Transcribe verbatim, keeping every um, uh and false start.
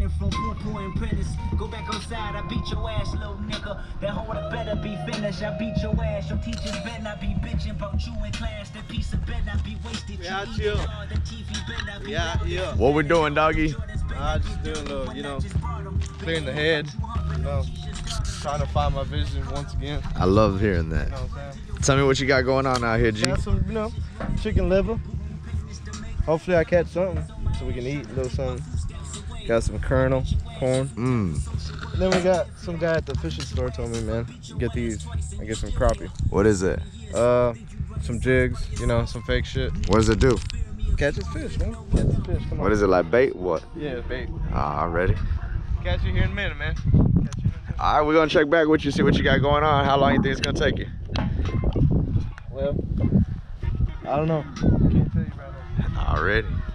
learning from poo-poo and prentice. Go back outside, I beat your ass, little nigga. That order better be finished. I beat your ass. Your teachers better not be bitching about you in class. That piece of better not be wasted. Yeah, chill. Yeah, yeah. What we doing, doggy? I just doing a little, you know, clearing the head. You know, trying to find my vision once again. I love hearing that. You know what I'm saying? Tell me what you got going on out here, G. Got some, you know, chicken liver. Hopefully I catch something so we can eat a little something. Got some kernel, corn. Mmm. And then we got some guy at the fishing store told me, man, get these. I get some crappie. What is it? Uh, some jigs, you know, some fake shit. What does it do? Catches fish, man. Catches fish. Come on. What is it, like bait? What? Yeah, bait. Ah, I'm ready. Catch you here in a minute, man. Catch you in a minute. All right, we're gonna check back with you, see what you got going on. How long you think it's gonna take you? Well, I don't know. Can't tell you right now. Already.